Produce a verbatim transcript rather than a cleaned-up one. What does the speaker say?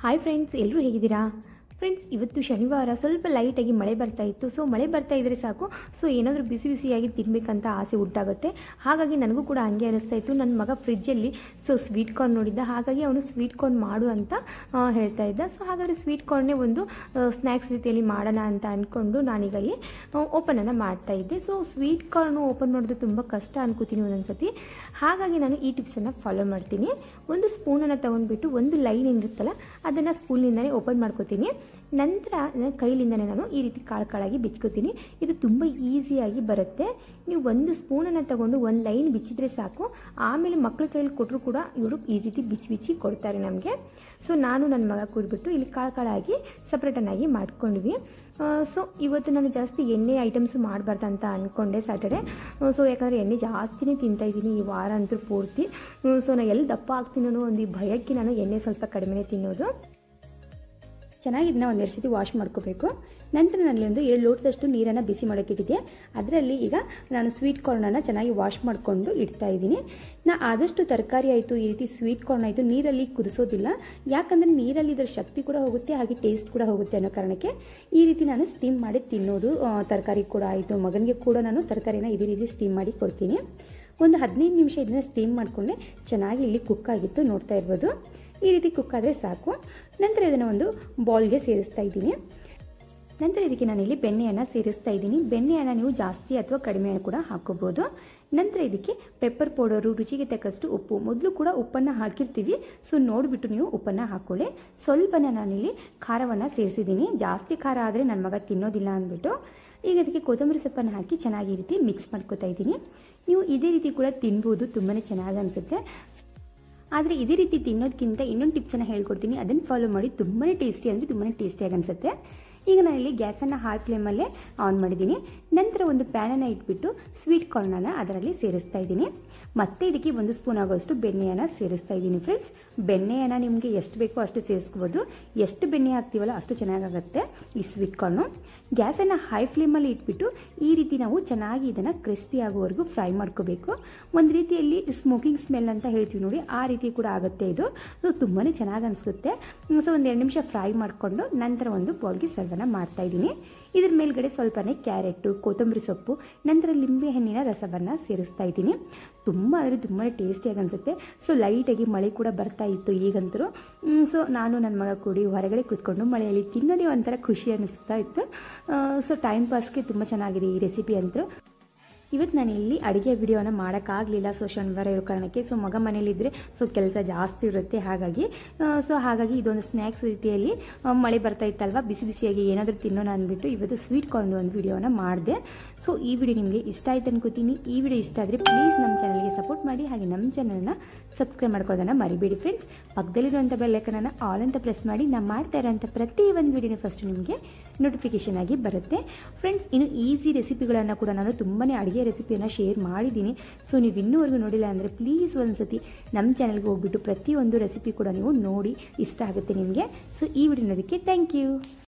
Hi friends, ಎಲ್ಲರೂ ಹೇಗಿದ್ದೀರಾ? Friends, ಇವತ್ತು ಶನಿವಾರ ಸ್ವಲ್ಪ ಲೈಟಾಗಿ ಮಳೆ ಬರ್ತಾ ಇತ್ತು. ಸೊ ಮಳೆ ಬರ್ತಾ ಇದ್ದರೆ ಸಾಕು, ಸೊ ಏನಾದರೂ ಬಿಸಿ ಬಿಸಿಯಾಗಿ ತಿನ್ನಬೇಕಂತ ಆಸೆ ಉಂಟಾಗುತ್ತೆ. ಹಾಗಾಗಿ ನನಗೂ ಕೂಡ ಹಂಗೆ ಅನಿಸ್ತಾ ಇತ್ತು. ನನ್ನ ಮಗ ಫ್ರಿಜ್ಜಲ್ಲಿ ಸೊ ಸ್ವೀಟ್ ಕಾರ್ನ್ ನೋಡಿದ್ದ, ಹಾಗಾಗಿ ಅವನು ಸ್ವೀಟ್ ಕಾರ್ನ್ ಮಾಡು ಅಂತ ಹೇಳ್ತಾ ಇದ್ದ. ಸೊ ಹಾಗಾದರೆ ಸ್ವೀಟ್ ಕಾರ್ನೇ ಒಂದು ಸ್ನ್ಯಾಕ್ಸ್ ರೀತಿಯಲ್ಲಿ ಮಾಡೋಣ ಅಂತ ಅಂದ್ಕೊಂಡು ನಾನೀಗ ಇಲ್ಲಿ ಓಪನನ್ನು ಮಾಡ್ತಾ ಇದ್ದೆ. ಸೊ ಸ್ವೀಟ್ ಕಾರ್ನು ಓಪನ್ ಮಾಡೋದು ತುಂಬ ಕಷ್ಟ ಅನ್ಕೋತೀನಿ ಒಂದೊಂದು ಸತಿ. ಹಾಗಾಗಿ ನಾನು ಈ ಟಿಪ್ಸನ್ನು ಫಾಲೋ ಮಾಡ್ತೀನಿ. ಒಂದು ಸ್ಪೂನನ್ನು ತೊಗೊಂಡ್ಬಿಟ್ಟು ಒಂದು ಲೈನ್ ಏನಿರುತ್ತಲ್ಲ ಅದನ್ನು ಸ್ಪೂನಿಂದನೇ ಓಪನ್ ಮಾಡ್ಕೋತೀನಿ. ನಂತರ ನನ್ನ ಕೈಲಿಂದನೇ ನಾನು ಈ ರೀತಿ ಕಾಳು ಕಾಳಾಗಿ ಬಿಚ್ಕೋತೀನಿ. ಇದು ತುಂಬ ಈಸಿಯಾಗಿ ಬರುತ್ತೆ. ನೀವು ಒಂದು ಸ್ಪೂನನ್ನು ತಗೊಂಡು ಒಂದು ಲೈನ್ ಬಿಚ್ಚಿದ್ರೆ ಸಾಕು. ಆಮೇಲೆ ಮಕ್ಕಳ ಕೈಯಲ್ಲಿ ಕೊಟ್ಟರು ಕೂಡ ಇವರು ಈ ರೀತಿ ಬಿಚ್ಚಿ ಬಿಚ್ಚಿ ಕೊಡ್ತಾರೆ ನಮಗೆ. ಸೊ ನಾನು ನನ್ನ ಮಗ ಕೂಡ್ಬಿಟ್ಟು ಇಲ್ಲಿ ಕಾಳು ಕಾಳಾಗಿ ಸಪ್ರೇಟನ್ನಾಗಿ ಮಾಡ್ಕೊಂಡ್ವಿ. ಸೊ ಇವತ್ತು ನಾನು ಜಾಸ್ತಿ ಎಣ್ಣೆ ಐಟಮ್ಸು ಮಾಡಬಾರ್ದು ಅಂತ ಅಂದ್ಕೊಂಡೆ ಸ್ಯಾಟರ್ಡೆ. ಸೊ ಯಾಕಂದರೆ ಎಣ್ಣೆ ಜಾಸ್ತಿನೇ ತಿಂತಾಯಿದ್ದೀನಿ ಈ ವಾರ ಅಂತೂ ಪೂರ್ತಿ. ಸೊ ನಾನು ಎಲ್ಲಿ ದಪ್ಪ ಆಗ್ತೀನೋ ಒಂದು ಭಯಕ್ಕೆ ನಾನು ಎಣ್ಣೆ ಸ್ವಲ್ಪ ಕಡಿಮೆನೇ ತಿನ್ನೋದು. ಚೆನ್ನಾಗಿ ಇದನ್ನ ಒಂದೆರಡು ಸತಿ ವಾಶ್ ಮಾಡ್ಕೋಬೇಕು. ನಂತರ ನಾನಲ್ಲಿ ಒಂದು ಏಳು ಲೋಟದಷ್ಟು ನೀರನ್ನು ಬಿಸಿ ಮಾಡೋಕ್ಕಿಟ್ಟಿದ್ದೆ. ಅದರಲ್ಲಿ ಈಗ ನಾನು ಸ್ವೀಟ್ ಕಾರ್ನನ್ನು ಚೆನ್ನಾಗಿ ವಾಶ್ ಮಾಡಿಕೊಂಡು ಇಡ್ತಾ ಇದ್ದೀನಿ. ನಾ ಆದಷ್ಟು ತರಕಾರಿ ಆಯಿತು, ಈ ರೀತಿ ಸ್ವೀಟ್ ಕಾರ್ನ್ ಆಯಿತು ನೀರಲ್ಲಿ ಕುದಿಸೋದಿಲ್ಲ. ಯಾಕಂದರೆ ನೀರಲ್ಲಿ ಇದರ ಶಕ್ತಿ ಕೂಡ ಹೋಗುತ್ತೆ, ಹಾಗೆ ಟೇಸ್ಟ್ ಕೂಡ ಹೋಗುತ್ತೆ ಅನ್ನೋ ಕಾರಣಕ್ಕೆ ಈ ರೀತಿ ನಾನು ಸ್ಟೀಮ್ ಮಾಡಿ ತಿನ್ನೋದು. ತರಕಾರಿ ಕೂಡ ಆಯಿತು, ಮಗನಿಗೆ ಕೂಡ ನಾನು ತರಕಾರಿನ ಇದೇ ರೀತಿ ಸ್ಟೀಮ್ ಮಾಡಿ ಕೊಡ್ತೀನಿ. ಒಂದು ಹದಿನೈದು ನಿಮಿಷ ಇದನ್ನು ಸ್ಟೀಮ್ ಮಾಡಿಕೊಂಡೆ ಚೆನ್ನಾಗಿ ಇಲ್ಲಿ ಕುಕ್ ಆಗಿತ್ತು, ನೋಡ್ತಾ ಇರ್ಬೋದು. ಈ ರೀತಿ ಕುಕ್ ಆದರೆ ಸಾಕು. ನಂತರ ಇದನ್ನು ಒಂದು ಬೌಲ್ಗೆ ಸೇರಿಸ್ತಾ ಇದ್ದೀನಿ. ನಂತರ ಇದಕ್ಕೆ ನಾನಿಲ್ಲಿ ಬೆಣ್ಣೆಯನ್ನು ಸೇರಿಸ್ತಾ ಇದ್ದೀನಿ. ಬೆಣ್ಣೆಯನ್ನು ನೀವು ಜಾಸ್ತಿ ಅಥವಾ ಕಡಿಮೆ ಕೂಡ ಹಾಕೋಬೋದು. ನಂತರ ಇದಕ್ಕೆ ಪೆಪ್ಪರ್ ಪೌಡರು, ರುಚಿಗೆ ತಕ್ಕಷ್ಟು ಉಪ್ಪು. ಮೊದಲು ಕೂಡ ಉಪ್ಪನ್ನು ಹಾಕಿರ್ತೀವಿ, ಸೊ ನೋಡಿಬಿಟ್ಟು ನೀವು ಉಪ್ಪನ್ನು ಹಾಕ್ಕೊಳ್ಳಿ. ಸ್ವಲ್ಪನ ನಾನಿಲ್ಲಿ ಖಾರವನ್ನು ಸೇರಿಸಿದ್ದೀನಿ. ಜಾಸ್ತಿ ಖಾರ ಆದರೆ ನನ್ನ ಮಗ ತಿನ್ನೋದಿಲ್ಲ ಅಂದ್ಬಿಟ್ಟು ಈಗ ಅದಕ್ಕೆ ಕೊತ್ತಂಬರಿ ಸೊಪ್ಪನ್ನು ಹಾಕಿ ಚೆನ್ನಾಗಿ ಈ ರೀತಿ ಮಿಕ್ಸ್ ಮಾಡ್ಕೊತಾ ಇದ್ದೀನಿ. ನೀವು ಇದೇ ರೀತಿ ಕೂಡ ತಿನ್ಬೋದು, ತುಂಬಾ ಚೆನ್ನಾಗಿ ಅನಿಸುತ್ತೆ. ಆದರೆ ಇದೇ ರೀತಿ ತಿನ್ನೋದಕ್ಕಿಂತ ಇನ್ನೊಂದು ಟಿಪ್ಸನ್ನು ಹೇಳ್ಕೊಡ್ತೀನಿ, ಅದನ್ನು ಫಾಲೋ ಮಾಡಿ. ತುಂಬಾ ಟೇಸ್ಟಿ ಅಂದರೆ ತುಂಬಾ ಟೇಸ್ಟಿಯಾಗಿ ಅನಿಸುತ್ತೆ. ಈಗ ನಾನಿಲ್ಲಿ ಗ್ಯಾಸನ್ನು ಹೈ ಫ್ಲೇಮಲ್ಲೇ ಆನ್ ಮಾಡಿದ್ದೀನಿ. ನಂತರ ಒಂದು ಪ್ಯಾನನ್ನು ಇಟ್ಬಿಟ್ಟು ಸ್ವೀಟ್ ಕಾರ್ನನ್ನು ಅದರಲ್ಲಿ ಸೇರಿಸ್ತಾ ಇದ್ದೀನಿ. ಮತ್ತೆ ಇದಕ್ಕೆ ಒಂದು ಸ್ಪೂನ್ ಆಗೋಷ್ಟು ಬೆಣ್ಣೆಯನ್ನು ಸೇರಿಸ್ತಾ ಇದ್ದೀನಿ. ಫ್ರೆಂಡ್ಸ್, ಬೆಣ್ಣೆಯನ್ನು ನಿಮಗೆ ಎಷ್ಟು ಬೇಕೋ ಅಷ್ಟು ಸೇರಿಸ್ಕೋಬೋದು. ಎಷ್ಟು ಬೆಣ್ಣೆ ಹಾಕ್ತೀವಲ್ಲ ಅಷ್ಟು ಚೆನ್ನಾಗಾಗುತ್ತೆ ಈ ಸ್ವೀಟ್ ಕಾರ್ನು. ಗ್ಯಾಸನ್ನು ಹೈ ಫ್ಲೇಮಲ್ಲಿ ಇಟ್ಬಿಟ್ಟು ಈ ರೀತಿ ನಾವು ಚೆನ್ನಾಗಿ ಇದನ್ನು ಕ್ರಿಸ್ಪಿ ಆಗೋವರೆಗೂ ಫ್ರೈ ಮಾಡ್ಕೋಬೇಕು. ಒಂದು ರೀತಿಯಲ್ಲಿ ಸ್ಮೋಕಿಂಗ್ ಸ್ಮೆಲ್ ಅಂತ ಹೇಳ್ತೀವಿ ನೋಡಿ, ಆ ರೀತಿ ಕೂಡ ಆಗುತ್ತೆ ಇದು. ಸೊ ತುಂಬಾ ಚೆನ್ನಾಗಿ ಅನಿಸುತ್ತೆ. ಸೊ ಒಂದು ಎರಡು ನಿಮಿಷ ಫ್ರೈ ಮಾಡಿಕೊಂಡು ನಂತರ ಒಂದು ಬೌಲ್ಗೆ ಸರ್ವನ್ನ ಮಾಡ್ತಾ ಇದ್ದೀನಿ. ಇದ್ರ ಮೇಲ್ಗಡೆ ಸ್ವಲ್ಪನೇ ಕ್ಯಾರೆಟು, ಕೊತ್ತಂಬರಿ ಸೊಪ್ಪು, ನಂತರ ಲಿಂಬೆ ಹಣ್ಣಿನ ರಸವನ್ನು ಸೇರಿಸ್ತಾ ಇದ್ದೀನಿ. ತುಂಬ ಅಂದರೆ ತುಂಬಾ ಟೇಸ್ಟಿಯಾಗಿ ಅನಿಸುತ್ತೆ. ಸೊ ಲೈಟಾಗಿ ಮಳೆ ಕೂಡ ಬರ್ತಾ ಇತ್ತು ಈಗಂತರೂ. ಸೊ ನಾನು ನನ್ನ ಮಗ ಕೂಡಿ ಹೊರಗಡೆ ಕೂತ್ಕೊಂಡು ಮಳೆಯಲ್ಲಿ ತಿನ್ನೋದೇ ಒಂಥರ ಖುಷಿ ಅನ್ನಿಸ್ತಾ ಇತ್ತು. ಸೊ ಟೈಮ್ ಪಾಸ್ಗೆ ತುಂಬ ಚೆನ್ನಾಗಿದೆ ಈ ರೆಸಿಪಿ ಅಂತೂ. ಇವತ್ತು ನಾನು ಇಲ್ಲಿ ಅಡುಗೆ ವಿಡಿಯೋನ ಮಾಡೋಕ್ಕಾಗಲಿಲ್ಲ, ಸೊ ಶನಿವಾರ ಇರೋ ಕಾರಣಕ್ಕೆ. ಸೊ ಮಗ ಮನೇಲಿದ್ದರೆ ಸೊ ಕೆಲಸ ಜಾಸ್ತಿ ಇರುತ್ತೆ, ಹಾಗಾಗಿ ಸೊ ಹಾಗಾಗಿ ಇದೊಂದು ಸ್ನ್ಯಾಕ್ಸ್ ರೀತಿಯಲ್ಲಿ ಮಳೆ ಬರ್ತಾ ಇತ್ತಲ್ವ, ಬಿಸಿ ಬಿಸಿಯಾಗಿ ಏನಾದರೂ ತಿನ್ನೋಣ ಅಂದ್ಬಿಟ್ಟು ಇವತ್ತು ಸ್ವೀಟ್ ಕಾರ್ನ್ದು ಒಂದು ವಿಡಿಯೋನ ಮಾಡಿದೆ. ಸೊ ಈ ವಿಡಿಯೋ ನಿಮಗೆ ಇಷ್ಟ ಆಯ್ತು ಅನ್ಕೋತೀನಿ. ಈ ವಿಡಿಯೋ ಇಷ್ಟ ಆದರೆ ಪ್ಲೀಸ್ ನಮ್ಮ ಚಾನಲ್ಗೆ ಸಪೋರ್ಟ್ ಮಾಡಿ, ಹಾಗೆ ನಮ್ಮ ಚಾನಲ್ನ ಸಬ್ಸ್ಕ್ರೈಬ್ ಮಾಡ್ಕೊಳ್ಳೋದನ್ನು ಮರಿಬೇಡಿ ಫ್ರೆಂಡ್ಸ್. ಪಕ್ಕದಲ್ಲಿರುವಂಥ ಬೆಲ್ಲೈಕನನ್ನು ಆಲ್ ಅಂತ ಪ್ರೆಸ್ ಮಾಡಿ, ನಾನು ಮಾಡ್ತಾ ಇರೋಂಥ ಪ್ರತಿ ಒಂದು ವಿಡಿಯೋನ ಫಸ್ಟ್ ನಿಮಗೆ ನೋಟಿಫಿಕೇಶನ್ ಆಗಿ ಬರುತ್ತೆ. ಫ್ರೆಂಡ್ಸ್, ಇನ್ನು ಈಸಿ ರೆಸಿಪಿಗಳನ್ನು ಕೂಡ ನಾನು ತುಂಬಾ ಅಡುಗೆ ರೆಸಿಪಿಯನ್ನು ಶೇರ್ ಮಾಡಿದ್ದೀನಿ. ಸೊ ನೀವು ಇನ್ನೂವರೆಗೂ ನೋಡಿಲ್ಲ ಅಂದರೆ ಪ್ಲೀಸ್ ಒಂದು ಸತಿ ನಮ್ಮ ಚಾನಲ್ಗೆ ಹೋಗ್ಬಿಟ್ಟು ಪ್ರತಿಯೊಂದು ರೆಸಿಪಿ ಕೂಡ ನೀವು ನೋಡಿ, ಇಷ್ಟ ಆಗುತ್ತೆ ನಿಮಗೆ. ಸೊ ಈ ವಿಡಿಯೋ ನೋಡೋದಕ್ಕೆ ಥ್ಯಾಂಕ್ ಯು.